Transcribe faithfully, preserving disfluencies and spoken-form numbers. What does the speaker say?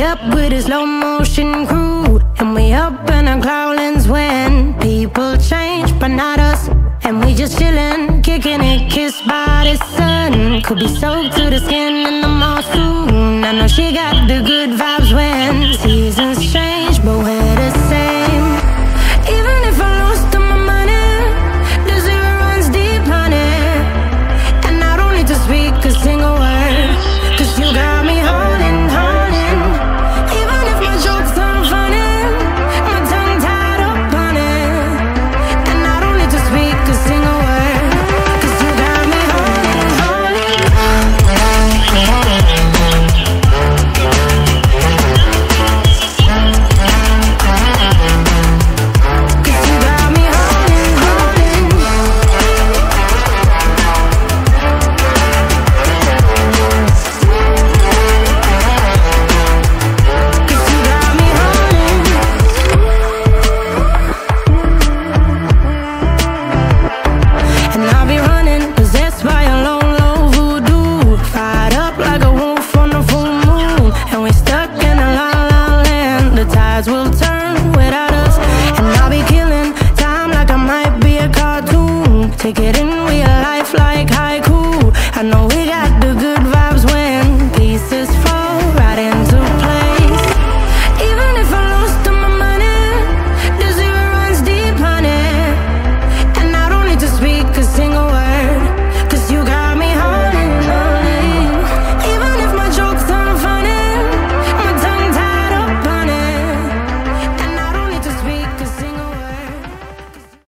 up with a slow motion crew, and we up in our clouds when people change, but not us. And we just chillin', kicking it, kissed by the sun. Could be soaked to the skin in the mall soon. I know she got the good vibes when